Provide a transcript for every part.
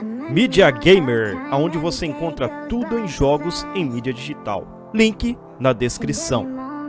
Mídia Gamer, onde você encontra tudo em jogos em mídia digital. Link na descrição.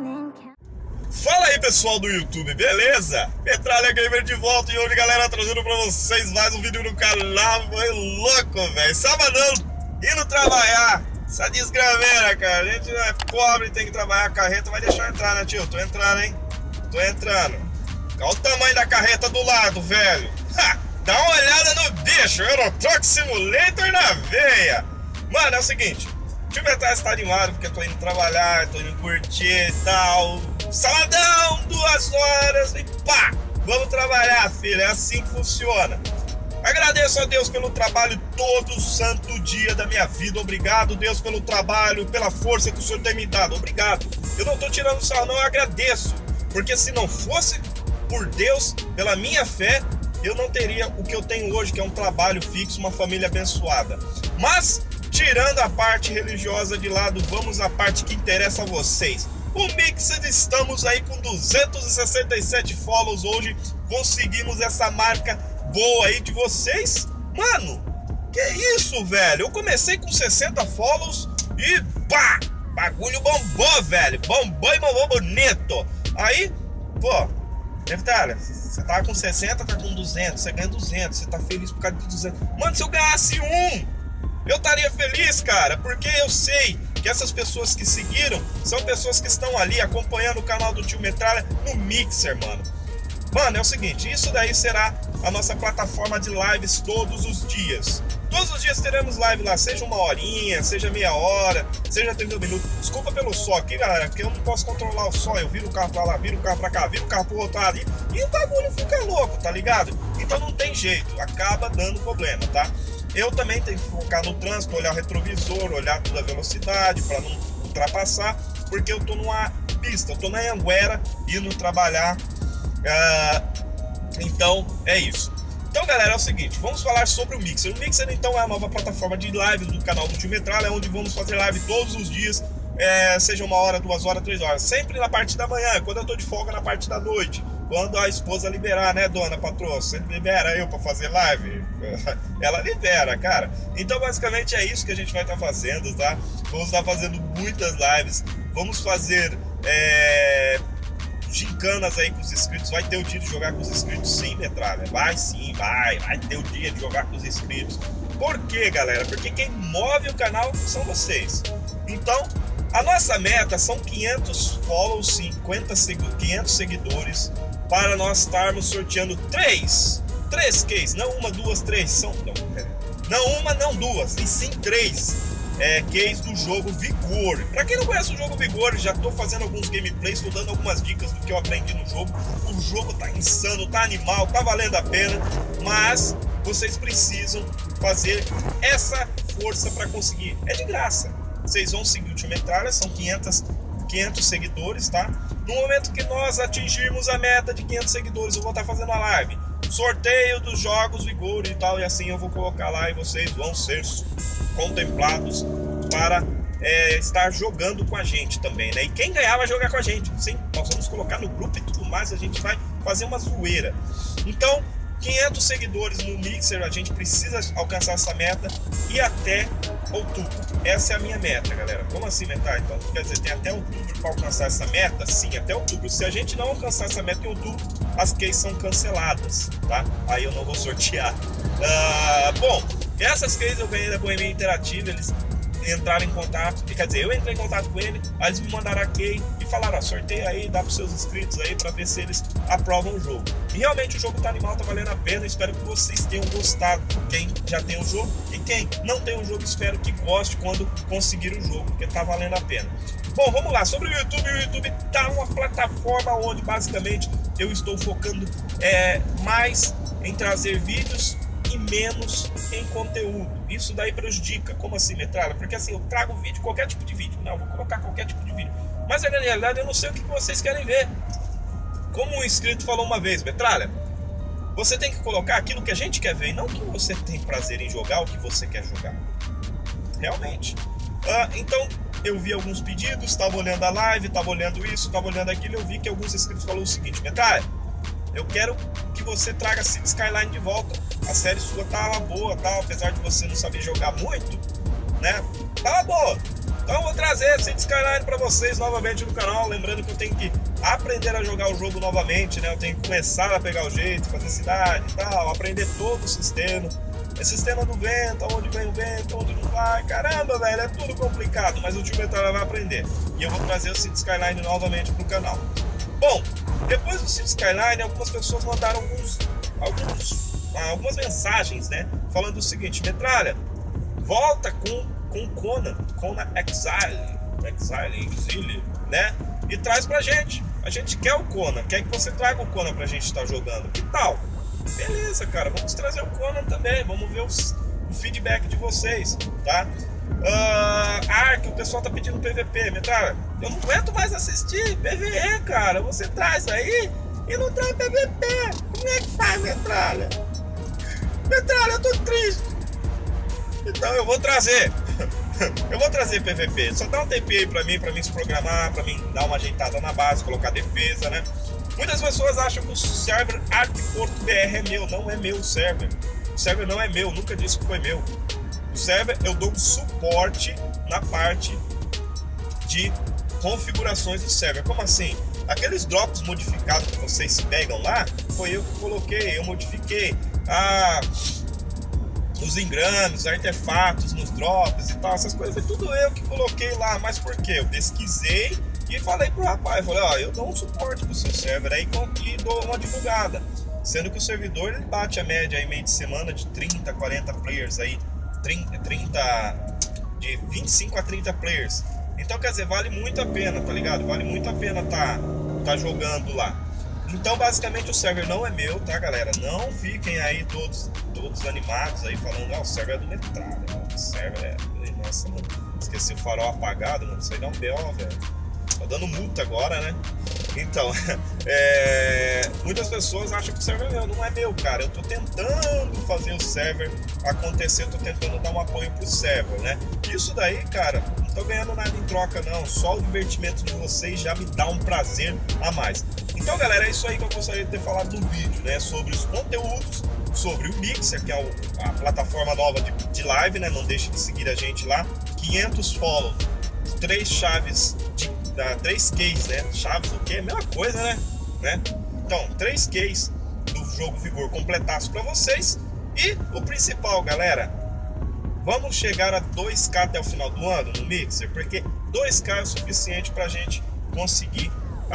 Fala aí pessoal do YouTube, beleza? Metralha Gamer de volta e hoje, galera, trazendo pra vocês mais um vídeo no canal. Foi louco, velho. Sabadão, indo trabalhar. Essa desgraveira, cara. A gente é pobre, tem que trabalhar. A carreta vai deixar eu entrar, né, tio? Tô entrando, hein? Tô entrando. Olha o tamanho da carreta do lado, velho. Ha! Dá uma olhada no bicho, Euro Truck Simulator na veia. Mano, é o seguinte, o tio Metralha está animado porque eu tô indo trabalhar, tô indo curtir e tal. Sabadão, 2 horas e pá, vamos trabalhar, filho, é assim que funciona. Agradeço a Deus pelo trabalho todo santo dia da minha vida. Obrigado, Deus, pelo trabalho, pela força que o Senhor tem me dado. Obrigado. Eu não tô tirando sarro, não, eu agradeço. Porque se não fosse por Deus, pela minha fé, eu não teria o que eu tenho hoje, que é um trabalho fixo, uma família abençoada. Mas, tirando a parte religiosa de lado, vamos à parte que interessa a vocês. O Mixed, estamos aí com 267 follows hoje. Conseguimos essa marca boa aí de vocês. Mano, que isso, velho? Eu comecei com 60 follows e pá! Bagulho bombou, velho. Bombou e bombou bonito. Aí, pô, Metralha, você tava com 60, tá com 200, você ganha 200, você tá feliz por causa de 200. Mano, se eu ganhasse eu estaria feliz, cara, porque eu sei que essas pessoas que seguiram são pessoas que estão ali acompanhando o canal do tio Metralha no Mixer, mano. Mano, é o seguinte, isso daí será a nossa plataforma de lives todos os dias. Todos os dias teremos live lá, seja 1 horinha, seja meia hora, seja 30 minutos. Desculpa pelo som aqui, galera, porque eu não posso controlar o som. Eu viro o carro pra lá, viro o carro pra cá, viro o carro pro outro lado e o bagulho fica louco, tá ligado? Então não tem jeito, acaba dando problema, tá? Eu também tenho que focar no trânsito, olhar o retrovisor, olhar toda a velocidade pra não ultrapassar, porque eu tô numa pista, eu tô na Anguera indo trabalhar. Então é isso. Então, galera, é o seguinte, vamos falar sobre o Mixer. O Mixer, então, é a nova plataforma de live do canal do tio Metralha, onde vamos fazer live todos os dias, seja 1 hora, 2 horas, 3 horas, sempre na parte da manhã, quando eu tô de folga na parte da noite, quando a esposa liberar, né, dona patroa? Você libera eu pra fazer live? Ela libera, cara. Então, basicamente, é isso que a gente vai estar fazendo, tá? Vamos estar fazendo muitas lives, vamos fazer gincanas aí com os inscritos. Vai ter o dia de jogar com os inscritos, sim, Metralha. Vai sim, vai ter o dia de jogar com os inscritos. Por quê, galera? Porque quem move o canal são vocês. Então, a nossa meta são 500 follows, 500 seguidores, para nós estarmos sorteando 3 keys, não 1, 2, 3, não 1, não 2, e sim 3 keys do jogo Vigor. Pra quem não conhece o jogo Vigor, já tô fazendo alguns gameplays, tô dando algumas dicas do que eu aprendi no jogo. O jogo tá insano, tá animal, tá valendo a pena, mas vocês precisam fazer essa força para conseguir. É de graça. Vocês vão seguir o tio Metralha, são 500 seguidores, tá? No momento que nós atingirmos a meta de 500 seguidores, eu vou estar fazendo a live. Sorteio dos jogos Vigor e tal, e assim eu vou colocar lá e vocês vão ser contemplados para estar jogando com a gente também, né? E quem ganhar vai jogar com a gente, sim, nós vamos colocar no grupo e tudo mais, a gente vai fazer uma zoeira. Então, 500 seguidores no Mixer, a gente precisa alcançar essa meta e até outubro. Essa é a minha meta, galera. Como assim, Metralha? Então, quer dizer, tem até outubro para alcançar essa meta? Sim, até outubro. Se a gente não alcançar essa meta em outubro, as keys são canceladas, tá? Aí eu não vou sortear. Bom, essas keys eu ganhei da Boemia Interativa, eles entraram em contato, quer dizer, eu entrei em contato com ele, aí eles me mandaram a key e falaram, sorteia aí, dá pros seus inscritos aí pra ver se eles aprovam o jogo. E realmente o jogo tá animal, tá valendo a pena, espero que vocês tenham gostado, quem já tem o jogo, e quem não tem o jogo, espero que goste quando conseguir o jogo, porque tá valendo a pena. Bom, vamos lá, sobre o YouTube tá uma plataforma onde basicamente eu estou focando mais em trazer vídeos e menos em conteúdo. Isso daí prejudica. Como assim, Metralha? Porque assim, eu trago vídeo, qualquer tipo de vídeo. Não, eu vou colocar qualquer tipo de vídeo. Mas na realidade eu não sei o que vocês querem ver. Como um inscrito falou uma vez, Metralha, você tem que colocar aquilo que a gente quer ver e não o que você tem prazer em jogar, o que você quer jogar. Realmente. Então, eu vi alguns pedidos, estava olhando a live, estava olhando isso, estava olhando aquilo, eu vi que alguns inscritos falaram o seguinte, Metralha, eu quero que você traga Cities Skyline de volta. a série sua tava boa, tá? Apesar de você não saber jogar muito, né? Tava boa. Então eu vou trazer Cities Skyline para vocês novamente no canal, lembrando que eu tenho que aprender a jogar o jogo novamente, né? Eu tenho que começar a pegar o jeito, fazer cidade e tal, aprender todo o sistema. É sistema do vento, aonde vem o vento, onde não vai, caramba, velho, é tudo complicado, mas o tio Metralha vai aprender. E eu vou trazer o Cities Skyline novamente pro canal. Bom, depois do Cities Skyline, algumas pessoas mandaram algumas mensagens, né? Falando o seguinte: Metralha, volta com Conan Exile, né? E traz pra gente. A gente quer o Conan, quer que você traga o Conan pra gente estar jogando. Que tal? Beleza, cara, vamos trazer o Conan também. Vamos ver o feedback de vocês, tá? Ark, o pessoal tá pedindo PVP. Metralha, eu não aguento mais assistir PVE, cara. Você traz aí e não traz PVP. Como é que faz, Metralha? Metralha, eu tô triste. Então eu vou trazer. Eu vou trazer PVP. Só dá um TP aí pra mim se programar, pra mim dar uma ajeitada na base, colocar defesa, né? Muitas pessoas acham que o server ArkPorto BR é meu. Não é meu o server. O server não é meu, nunca disse que foi meu. O server eu dou suporte na parte de configurações do server. Como assim? Aqueles drops modificados que vocês pegam lá, foi eu que coloquei, eu modifiquei. Os engrames, artefatos nos drops e tal, essas coisas, foi tudo eu que coloquei lá. Mas por quê? Eu pesquisei e falei pro rapaz, falei, ó, eu dou um suporte pro seu server aí e dou uma divulgada. Sendo que o servidor, ele bate a média aí meio de semana de 30, 40 players aí, de 25 a 30 players. Então, quer dizer, vale muito a pena, tá ligado? Vale muito a pena tá jogando lá. Então, basicamente, o server não é meu, tá, galera? Não fiquem aí todos animados aí falando, o server é do Metralha, mano. O server é... Nossa, mano, esqueci o farol apagado, mano. Isso aí dá um BO, velho. Tá dando multa agora, né? Então, muitas pessoas acham que o server é meu. Não é meu, cara. Eu tô tentando fazer o server acontecer, eu tô tentando dar um apoio pro server, né? Isso daí, cara, não tô ganhando nada em troca, não. Só o divertimento de vocês já me dá um prazer a mais. Então, galera, é isso aí que eu gostaria de ter falado no vídeo, né? Sobre os conteúdos, sobre o Mixer, que é a plataforma nova de live, né? Não deixe de seguir a gente lá. 500 follows, 3 chaves 3 keys, né? Chaves o quê? Mesma coisa, né? Então, 3 keys do jogo Vigor completaço para vocês. E o principal, galera, vamos chegar a 2K até o final do ano no Mixer, porque 2K é o suficiente pra gente conseguir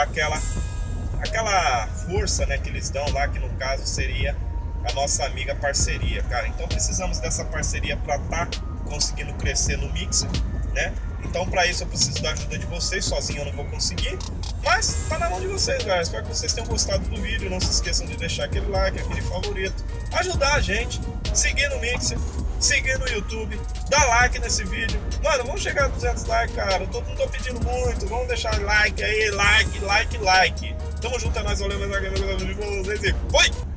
aquela força, né, que eles dão lá, que no caso seria a nossa amiga parceria, cara. Então precisamos dessa parceria para conseguindo crescer no Mixer, né? Então, para isso, eu preciso da ajuda de vocês. Sozinho eu não vou conseguir, mas tá na mão de vocês, galera. Espero que vocês tenham gostado do vídeo. Não se esqueçam de deixar aquele like, aquele favorito, ajudar a gente, seguir no Mixer, seguir no YouTube, dar like nesse vídeo. Mano, vamos chegar a 200 likes, cara. Eu não tô pedindo muito. Vamos deixar like aí, like. Tamo junto, é nóis, valeu, mais uma vez, vocês e foi!